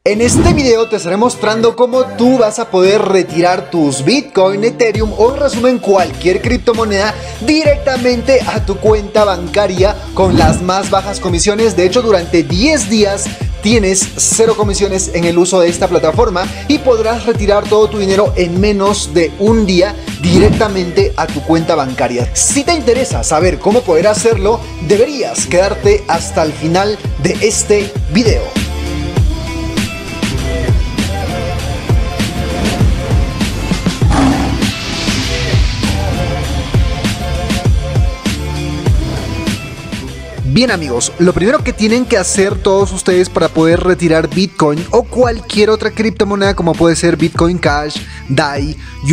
En este video te estaré mostrando cómo tú vas a poder retirar tus Bitcoin, Ethereum o en resumen cualquier criptomoneda directamente a tu cuenta bancaria con las más bajas comisiones. De hecho, durante 10 días tienes 0 comisiones en el uso de esta plataforma y podrás retirar todo tu dinero en menos de un día directamente a tu cuenta bancaria. Si te interesa saber cómo poder hacerlo, deberías quedarte hasta el final de este video. Bien amigos, lo primero que tienen que hacer todos ustedes para poder retirar Bitcoin o cualquier otra criptomoneda como puede ser Bitcoin Cash, DAI,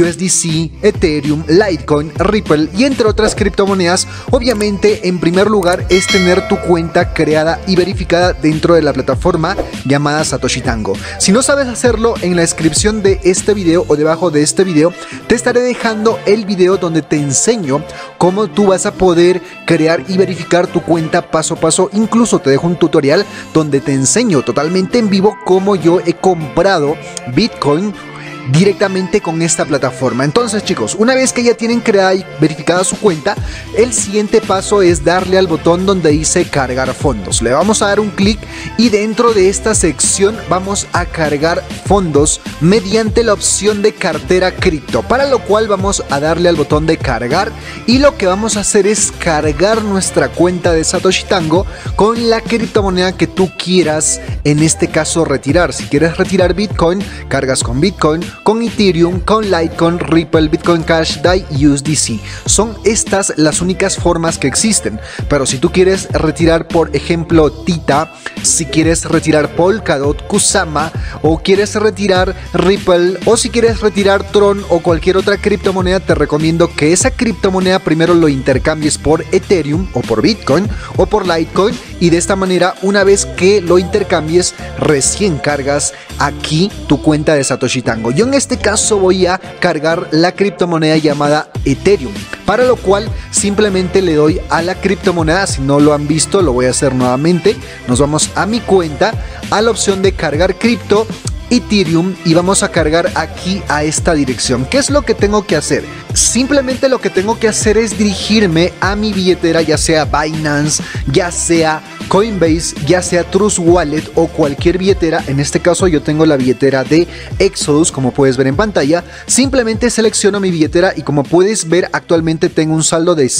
USDC, Ethereum, Litecoin, Ripple y entre otras criptomonedas, obviamente en primer lugar es tener tu cuenta creada y verificada dentro de la plataforma llamada Satoshi Tango. Si no sabes hacerlo, en la descripción de este video o debajo de este video te estaré dejando el video donde te enseño cómo tú vas a poder crear y verificar tu cuenta paso a paso. Incluso te dejo un tutorial donde te enseño totalmente en vivo cómo yo he comprado Bitcoin directamente con esta plataforma. Entonces chicos, una vez que ya tienen creada y verificada su cuenta, el siguiente paso es darle al botón donde dice cargar fondos. Le vamos a dar un clic y dentro de esta sección vamos a cargar fondos mediante la opción de cartera cripto, para lo cual vamos a darle al botón de cargar y lo que vamos a hacer es cargar nuestra cuenta de Satoshi Tango con la criptomoneda que tú quieras, en este caso retirar. Si quieres retirar Bitcoin, cargas con Bitcoin, con Ethereum, con Litecoin, Ripple, Bitcoin Cash, DAI y USDC. Son estas las únicas formas que existen. Pero si tú quieres retirar, por ejemplo, Tita, si quieres retirar Polkadot, Kusama, o quieres retirar Ripple, o si quieres retirar Tron o cualquier otra criptomoneda, te recomiendo que esa criptomoneda primero lo intercambies por Ethereum o por Bitcoin o por Litecoin, y de esta manera, una vez que lo intercambies, recién cargas aquí tu cuenta de Satoshi Tango. Yo en este caso voy a cargar la criptomoneda llamada Ethereum, para lo cual simplemente le doy a la criptomoneda. Si no lo han visto, lo voy a hacer nuevamente. Nos vamos a mi cuenta, a la opción de cargar cripto, Ethereum, y vamos a cargar aquí a esta dirección. ¿Qué es lo que tengo que hacer? Simplemente lo que tengo que hacer es dirigirme a mi billetera, ya sea Binance, ya sea Coinbase, ya sea Trust Wallet o cualquier billetera. En este caso yo tengo la billetera de Exodus, como puedes ver en pantalla. Simplemente selecciono mi billetera y como puedes ver actualmente tengo un saldo de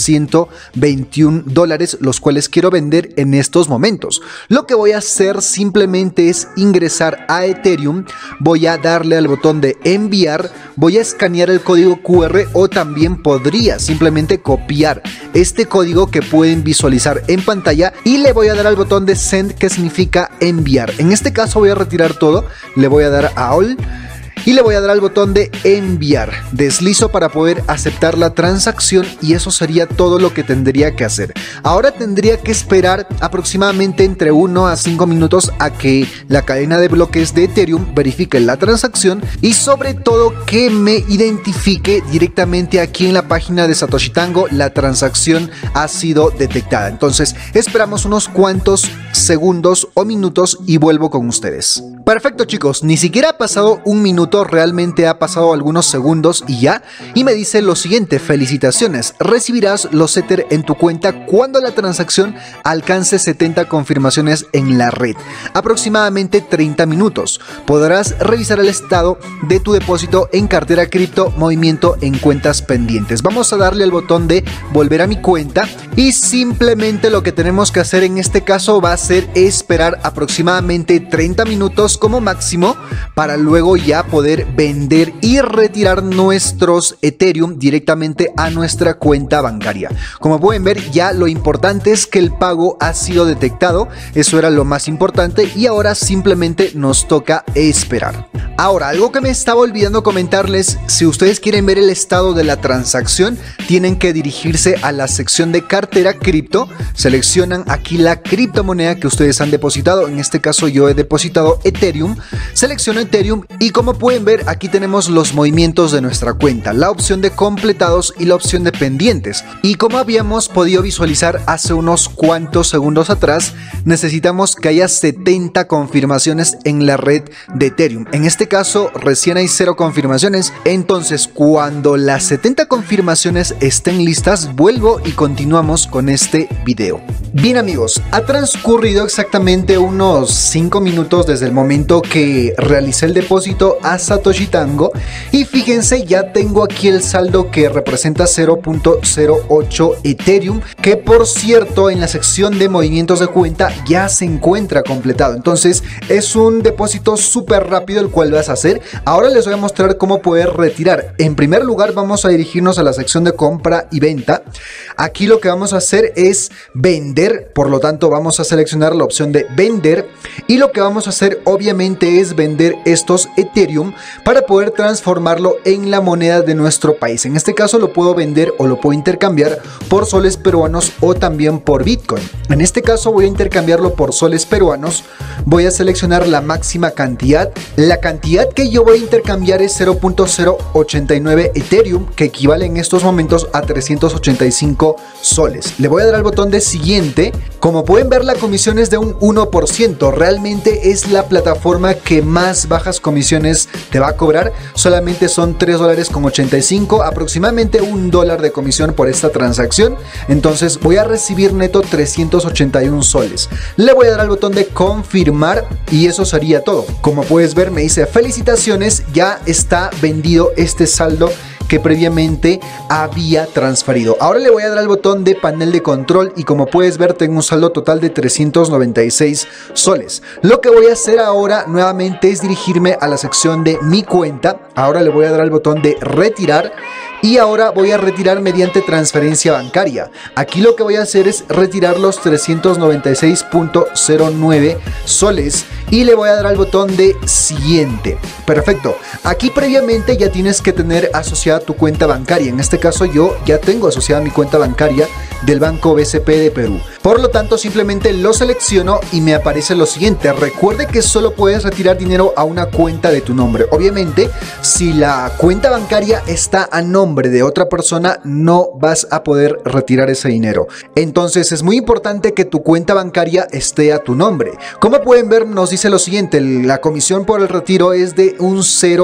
$121, los cuales quiero vender en estos momentos. Lo que voy a hacer simplemente es ingresar a Ethereum, voy a darle al botón de enviar, voy a escanear el código QR o también podría simplemente copiar este código que pueden visualizar en pantalla y le voy a dar al botón de send, que significa enviar. En este caso voy a retirar todo, le voy a dar a all y le voy a dar al botón de enviar. Deslizo para poder aceptar la transacción y eso sería todo lo que tendría que hacer. Ahora tendría que esperar aproximadamente entre 1 a 5 minutos a que la cadena de bloques de Ethereum verifique la transacción y sobre todo que me identifique directamente aquí en la página de Satoshi Tango la transacción ha sido detectada. Entonces esperamos unos cuantos segundos o minutos y vuelvo con ustedes. Perfecto chicos, ni siquiera ha pasado un minuto, realmente ha pasado algunos segundos y ya, y me dice lo siguiente: felicitaciones, recibirás los Ether en tu cuenta cuando la transacción alcance 70 confirmaciones en la red, aproximadamente 30 minutos. Podrás revisar el estado de tu depósito en cartera cripto, movimiento en cuentas pendientes. Vamos a darle al botón de volver a mi cuenta y simplemente lo que tenemos que hacer en este caso va a ser esperar aproximadamente 30 minutos como máximo para luego ya poder vender y retirar nuestros Ethereum directamente a nuestra cuenta bancaria. Como pueden ver, ya lo importante es que el pago ha sido detectado, eso era lo más importante y ahora simplemente nos toca esperar. Ahora, algo que me estaba olvidando comentarles, si ustedes quieren ver el estado de la transacción, tienen que dirigirse a la sección de cartera cripto, seleccionan aquí la criptomoneda que ustedes han depositado, en este caso yo he depositado Ethereum, selecciono Ethereum y como pueden ver aquí tenemos los movimientos de nuestra cuenta, la opción de completados y la opción de pendientes. Y como habíamos podido visualizar hace unos cuantos segundos atrás, necesitamos que haya 70 confirmaciones en la red de Ethereum. En este caso recién hay 0 confirmaciones, entonces cuando las 70 confirmaciones estén listas vuelvo y continuamos con este video. Bien amigos, ha transcurrido exactamente unos 5 minutos desde el momento que realicé el depósito a Satoshi Tango y fíjense, ya tengo aquí el saldo que representa 0.08 Ethereum, que por cierto en la sección de movimientos de cuenta ya se encuentra completado. Entonces es un depósito súper rápido el cual vas a hacer. Ahora les voy a mostrar cómo poder retirar. En primer lugar vamos a dirigirnos a la sección de compra y venta. Aquí lo que vamos a hacer es vender, por lo tanto vamos a seleccionar la opción de vender y lo que vamos a hacer obviamente es vender estos Ethereum para poder transformarlo en la moneda de nuestro país. En este caso lo puedo vender o lo puedo intercambiar por soles peruanos o también por Bitcoin. En este caso voy a intercambiarlo por soles peruanos, voy a seleccionar la máxima cantidad. La cantidad que yo voy a intercambiar es 0.089 Ethereum, que equivale en estos momentos a 385 soles. Le voy a dar al botón de siguiente. Como pueden ver, la comisión es de un 1%. Realmente es la plataforma que más bajas comisiones te va a cobrar. Solamente son $3.85, aproximadamente $1 de comisión por esta transacción. Entonces voy a recibir neto 381 soles. Le voy a dar al botón de confirmar y eso sería todo. Como puedes ver, me dice felicitaciones, ya está vendido este saldo que previamente había transferido. Ahora le voy a dar al botón de panel de control y como puedes ver tengo un saldo total de 396 soles. Lo que voy a hacer ahora nuevamente es dirigirme a la sección de mi cuenta. Ahora le voy a dar al botón de retirar y ahora voy a retirar mediante transferencia bancaria. Aquí lo que voy a hacer es retirar los 396.09 soles y le voy a dar al botón de siguiente. Perfecto. Aquí previamente ya tienes que tener asociada tu cuenta bancaria. En este caso yo ya tengo asociada mi cuenta bancaria del Banco BCP de Perú. Por lo tanto simplemente lo selecciono y me aparece lo siguiente. Recuerde que solo puedes retirar dinero a una cuenta de tu nombre. Obviamente si la cuenta bancaria está a nombre de otra persona no vas a poder retirar ese dinero. Entonces es muy importante que tu cuenta bancaria esté a tu nombre. Como pueden ver nos dice lo siguiente, la comisión por el retiro es de un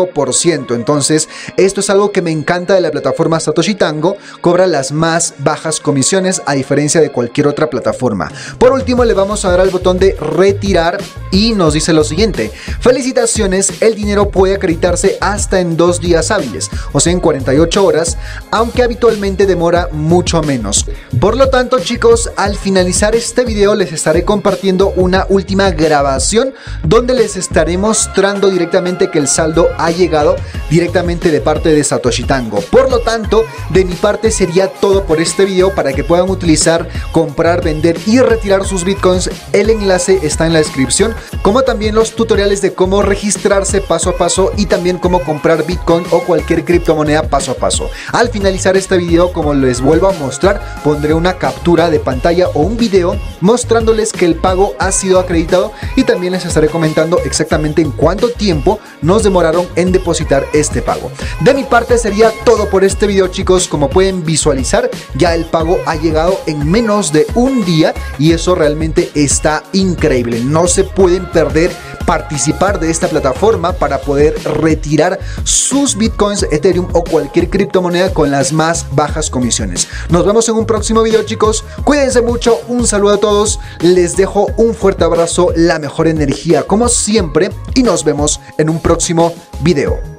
0%. Entonces esto es algo que me encanta de la plataforma Satoshi Tango, cobra las más bajas comisiones a diferencia de cualquier otra plataforma. Por último le vamos a dar al botón de retirar y nos dice lo siguiente, felicitaciones, el dinero puede acreditarse hasta en 2 días hábiles, o sea en 48 horas, aunque habitualmente demora mucho menos. Por lo tanto chicos, al finalizar este video les estaré compartiendo una última grabación donde les estaré mostrando directamente que el saldo ha llegado directamente de parte de Satoshi Tango. Por lo tanto, de mi parte sería todo por este video. Para que puedan utilizar, comprar, vender y retirar sus bitcoins, el enlace está en la descripción, como también los tutoriales de cómo registrarse paso a paso y también cómo comprar bitcoin o cualquier criptomoneda paso a paso. Al finalizar este video, como les vuelvo a mostrar, pondré una captura de pantalla o un video mostrándoles que el pago ha sido acreditado y también les estaré comentando exactamente en cuánto tiempo nos demoraron en depositar este pago. De mi parte sería todo por este video chicos. Como pueden visualizar, ya el pago ha llegado en menos de un día y eso realmente está increíble. No se pueden perder participar de esta plataforma para poder retirar sus bitcoins, Ethereum o cualquier criptomoneda con las más bajas comisiones. Nos vemos en un próximo video chicos, cuídense mucho, un saludo a todos, les dejo un fuerte abrazo, la mejor energía como siempre y nos vemos en un próximo video.